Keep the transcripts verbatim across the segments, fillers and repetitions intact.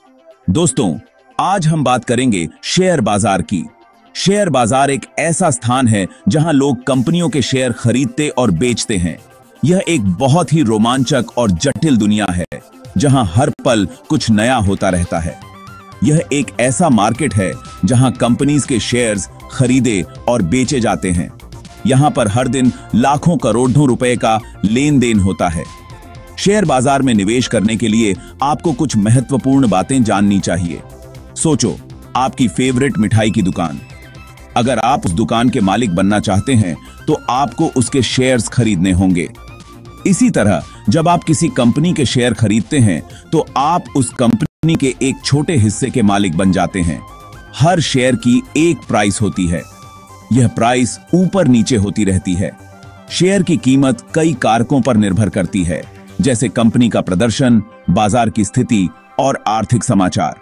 दोस्तों, आज हम बात करेंगे शेयर बाजार की। शेयर बाजार एक ऐसा स्थान है जहां लोग कंपनियों के शेयर खरीदते और बेचते हैं। यह एक बहुत ही रोमांचक और जटिल दुनिया है जहां हर पल कुछ नया होता रहता है। यह एक ऐसा मार्केट है जहां कंपनीज के शेयर्स खरीदे और बेचे जाते हैं। यहां पर हर दिन लाखों करोड़ों रुपए का लेन देन होता है। शेयर बाजार में निवेश करने के लिए आपको कुछ महत्वपूर्ण बातें जाननी चाहिए। सोचो, आपकी फेवरेट मिठाई की दुकान। अगर आप उस दुकान के मालिक बनना चाहते हैं तो आपको उसके शेयर्स खरीदने होंगे। इसी तरह जब आप किसी कंपनी के शेयर खरीदते हैं तो आप उस कंपनी के एक छोटे हिस्से के मालिक बन जाते हैं। हर शेयर की एक प्राइस होती है। यह प्राइस ऊपर नीचे होती रहती है। शेयर की कीमत कई कारकों पर निर्भर करती है, जैसे कंपनी का प्रदर्शन, बाजार की स्थिति और आर्थिक समाचार।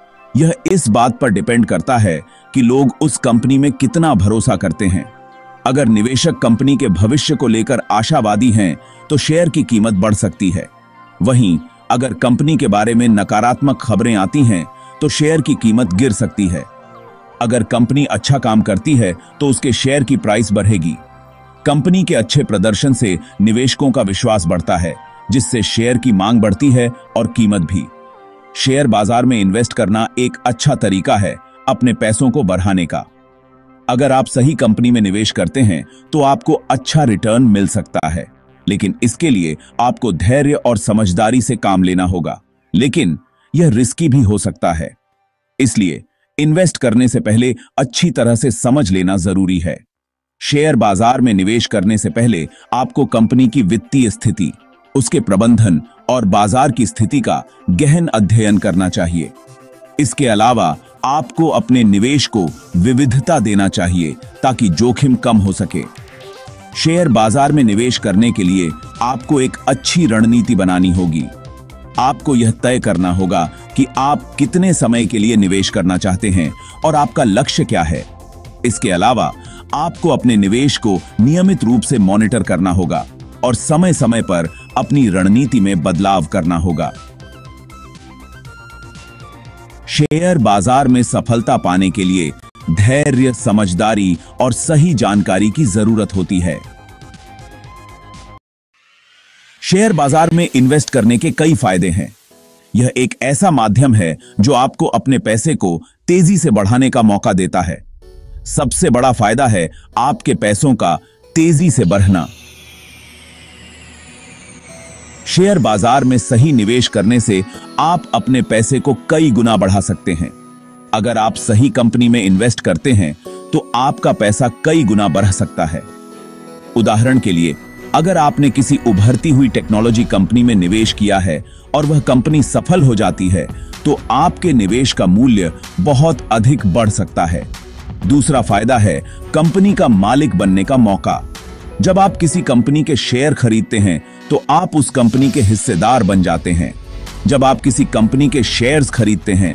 यह इस बात पर डिपेंड करता है कि लोग उस कंपनी में कितना भरोसा करते हैं। अगर निवेशक कंपनी के भविष्य को लेकर आशावादी हैं तो शेयर की कीमत बढ़ सकती है। वहीं अगर कंपनी के बारे में नकारात्मक खबरें आती हैं तो शेयर की कीमत गिर सकती है। अगर कंपनी अच्छा काम करती है तो उसके शेयर की प्राइस बढ़ेगी। कंपनी के अच्छे प्रदर्शन से निवेशकों का विश्वास बढ़ता है, जिससे शेयर की मांग बढ़ती है और कीमत भी। शेयर बाजार में इन्वेस्ट करना एक अच्छा तरीका है अपने पैसों को बढ़ाने का। अगर आप सही कंपनी में निवेश करते हैं तो आपको अच्छा रिटर्न मिल सकता है, लेकिन इसके लिए आपको धैर्य और समझदारी से काम लेना होगा। लेकिन यह रिस्की भी हो सकता है, इसलिए इन्वेस्ट करने से पहले अच्छी तरह से समझ लेना जरूरी है। शेयर बाजार में निवेश करने से पहले आपको कंपनी की वित्तीय स्थिति, उसके प्रबंधन और बाजार की स्थिति का गहन अध्ययन करना चाहिए। इसके अलावा आपको अपने निवेश को विविधता देना चाहिए ताकि जोखिम कम हो सके। शेयर बाजार में निवेश करने के लिए आपको एक अच्छी रणनीति बनानी होगी। आपको यह तय करना होगा कि आप कितने समय के लिए निवेश करना चाहते हैं और आपका लक्ष्य क्या है। इसके अलावा आपको अपने निवेश को नियमित रूप से मॉनिटर करना होगा और समय समय पर अपनी रणनीति में बदलाव करना होगा। शेयर बाजार में सफलता पाने के लिए धैर्य, समझदारी और सही जानकारी की जरूरत होती है। शेयर बाजार में इन्वेस्ट करने के कई फायदे हैं। यह एक ऐसा माध्यम है जो आपको अपने पैसे को तेजी से बढ़ाने का मौका देता है। सबसे बड़ा फायदा है आपके पैसों का तेजी से बढ़ना। शेयर बाजार में सही निवेश करने से आप अपने पैसे को कई गुना बढ़ा सकते हैं। अगर आप सही कंपनी में इन्वेस्ट करते हैं तो आपका पैसा कई गुना बढ़ सकता है। उदाहरण के लिए, अगर आपने किसी उभरती हुई टेक्नोलॉजी कंपनी में निवेश किया है और वह कंपनी सफल हो जाती है तो आपके निवेश का मूल्य बहुत अधिक बढ़ सकता है। दूसरा फायदा है कंपनी का मालिक बनने का मौका। जब आप किसी कंपनी के शेयर खरीदते हैं तो आप उस कंपनी के हिस्सेदार बन जाते हैं। जब आप किसी कंपनी के शेयर्स खरीदते हैं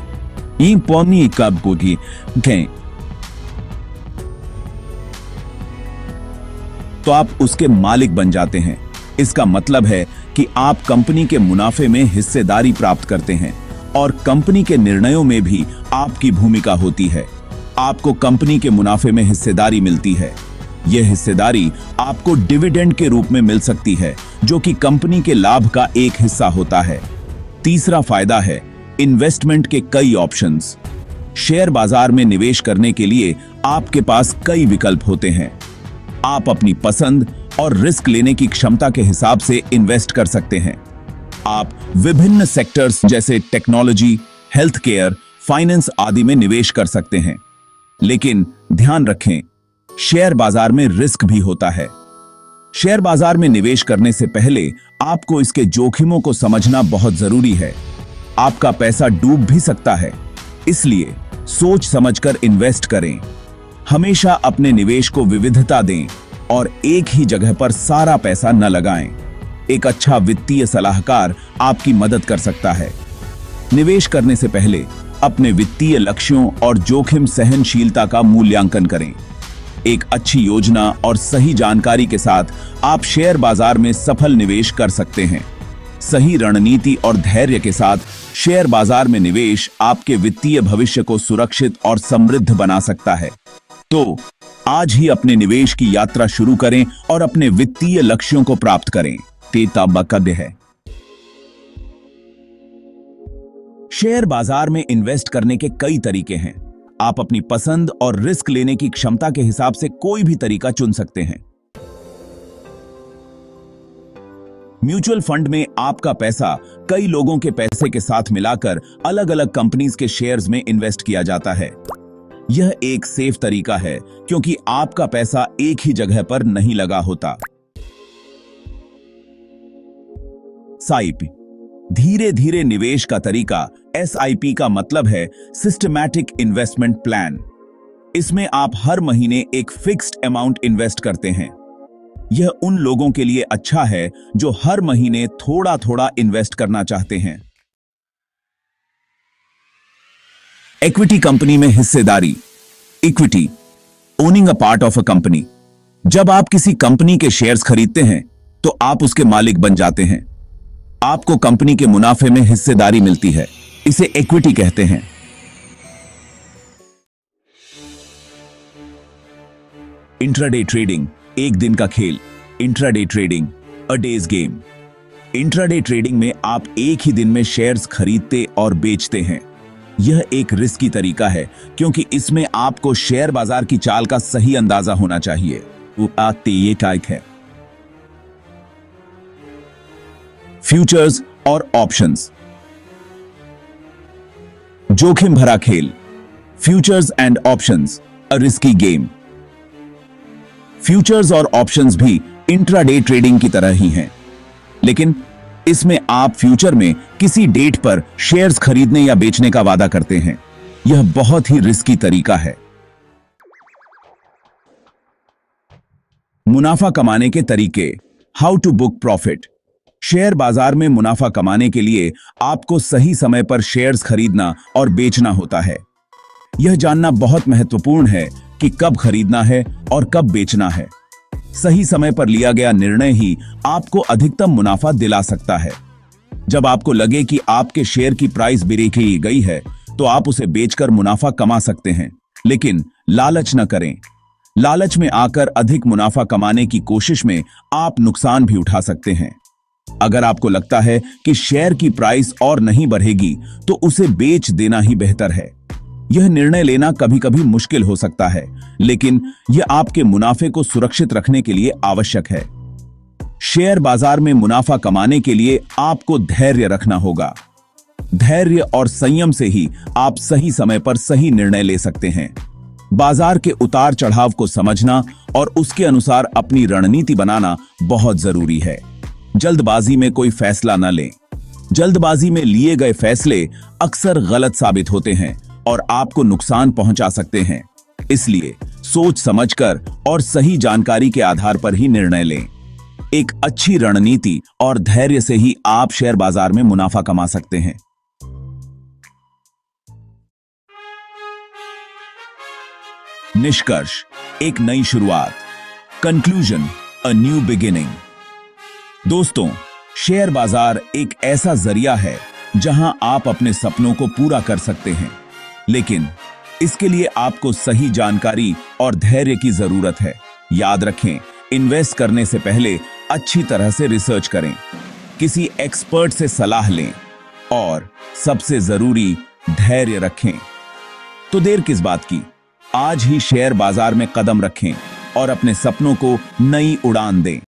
तो आप उसके मालिक बन जाते हैं। इसका मतलब है कि आप कंपनी के मुनाफे में हिस्सेदारी प्राप्त करते हैं और कंपनी के निर्णयों में भी आपकी भूमिका होती है। आपको कंपनी के मुनाफे में हिस्सेदारी मिलती है। यह हिस्सेदारी आपको डिविडेंड के रूप में मिल सकती है, जो कि कंपनी के लाभ का एक हिस्सा होता है। तीसरा फायदा है इन्वेस्टमेंट के कई ऑप्शंस। शेयर बाजार में निवेश करने के लिए आपके पास कई विकल्प होते हैं। आप अपनी पसंद और रिस्क लेने की क्षमता के हिसाब से इन्वेस्ट कर सकते हैं। आप विभिन्न सेक्टर्स जैसे टेक्नोलॉजी, हेल्थ केयर, फाइनेंस आदि में निवेश कर सकते हैं। लेकिन ध्यान रखें, शेयर बाजार में रिस्क भी होता है। शेयर बाजार में निवेश करने से पहले आपको इसके जोखिमों को समझना बहुत जरूरी है। आपका पैसा डूब भी सकता है, इसलिए सोच समझकर इन्वेस्ट करें। हमेशा अपने निवेश को विविधता दें और एक ही जगह पर सारा पैसा न लगाएं। एक अच्छा वित्तीय सलाहकार आपकी मदद कर सकता है। निवेश करने से पहले अपने वित्तीय लक्ष्यों और जोखिम सहनशीलता का मूल्यांकन करें। एक अच्छी योजना और सही जानकारी के साथ आप शेयर बाजार में सफल निवेश कर सकते हैं। सही रणनीति और धैर्य के साथ शेयर बाजार में निवेश आपके वित्तीय भविष्य को सुरक्षित और समृद्ध बना सकता है। तो आज ही अपने निवेश की यात्रा शुरू करें और अपने वित्तीय लक्ष्यों को प्राप्त करें। तेता बकद है। शेयर बाजार में इन्वेस्ट करने के कई तरीके हैं। आप अपनी पसंद और रिस्क लेने की क्षमता के हिसाब से कोई भी तरीका चुन सकते हैं। म्यूचुअल फंड में आपका पैसा कई लोगों के पैसे के साथ मिलाकर अलग अलग कंपनीज के शेयर्स में इन्वेस्ट किया जाता है। यह एक सेफ तरीका है क्योंकि आपका पैसा एक ही जगह पर नहीं लगा होता। साइपी धीरे धीरे निवेश का तरीका। एस आई पी का मतलब है सिस्टमैटिक इन्वेस्टमेंट प्लान। इसमें आप हर महीने एक फिक्स्ड अमाउंट इन्वेस्ट करते हैं। यह उन लोगों के लिए अच्छा है जो हर महीने थोड़ा थोड़ा इन्वेस्ट करना चाहते हैं। इक्विटी कंपनी में हिस्सेदारी। Equity owning a part of a company. जब आप किसी कंपनी के शेयर्स खरीदते हैं तो आप उसके मालिक बन जाते हैं। आपको कंपनी के मुनाफे में हिस्सेदारी मिलती है। इसे इक्विटी कहते हैं। इंट्राडे ट्रेडिंग एक दिन का खेल। Intraday trading a day's game. Intraday trading में आप एक ही दिन में शेयर्स खरीदते और बेचते हैं। यह एक रिस्की तरीका है क्योंकि इसमें आपको शेयर बाजार की चाल का सही अंदाजा होना चाहिए। वो आते ये टाइप है। फ्यूचर्स और ऑप्शंस। जोखिम भरा खेल। Futures and options a risky game. Futures और ऑप्शंस भी इंट्राडे ट्रेडिंग की तरह ही हैं, लेकिन इसमें आप फ्यूचर में किसी डेट पर शेयर्स खरीदने या बेचने का वादा करते हैं। यह बहुत ही रिस्की तरीका है। मुनाफा कमाने के तरीके। How to book profit. Share बाजार में मुनाफा कमाने के लिए आपको सही समय पर शेयर्स खरीदना और बेचना होता है। यह जानना बहुत महत्वपूर्ण है कि कब खरीदना है और कब बेचना है। सही समय पर लिया गया निर्णय ही आपको अधिकतम मुनाफा दिला सकता है। जब आपको लगे कि आपके शेयर की प्राइस ब्रेक की गई है तो आप उसे बेचकर मुनाफा कमा सकते हैं, लेकिन लालच न करें। लालच में आकर अधिक मुनाफा कमाने की कोशिश में आप नुकसान भी उठा सकते हैं। अगर आपको लगता है कि शेयर की प्राइस और नहीं बढ़ेगी तो उसे बेच देना ही बेहतर है। यह निर्णय लेना कभी कभी मुश्किल हो सकता है, लेकिन यह आपके मुनाफे को सुरक्षित रखने के लिए आवश्यक है। शेयर बाजार में मुनाफा कमाने के लिए आपको धैर्य रखना होगा। धैर्य और संयम से ही आप सही समय पर सही निर्णय ले सकते हैं। बाजार के उतार चढ़ाव को समझना और उसके अनुसार अपनी रणनीति बनाना बहुत जरूरी है। जल्दबाजी में कोई फैसला न लें। जल्दबाजी में लिए गए फैसले अक्सर गलत साबित होते हैं और आपको नुकसान पहुंचा सकते हैं। इसलिए सोच समझकर और सही जानकारी के आधार पर ही निर्णय लें। एक अच्छी रणनीति और धैर्य से ही आप शेयर बाजार में मुनाफा कमा सकते हैं। निष्कर्ष, एक नई शुरुआत। Conclusion, a new beginning. दोस्तों, शेयर बाजार एक ऐसा जरिया है जहां आप अपने सपनों को पूरा कर सकते हैं, लेकिन इसके लिए आपको सही जानकारी और धैर्य की जरूरत है। याद रखें, इन्वेस्ट करने से पहले अच्छी तरह से रिसर्च करें, किसी एक्सपर्ट से सलाह लें और सबसे जरूरी धैर्य रखें। तो देर किस बात की, आज ही शेयर बाजार में कदम रखें और अपने सपनों को नई उड़ान दें।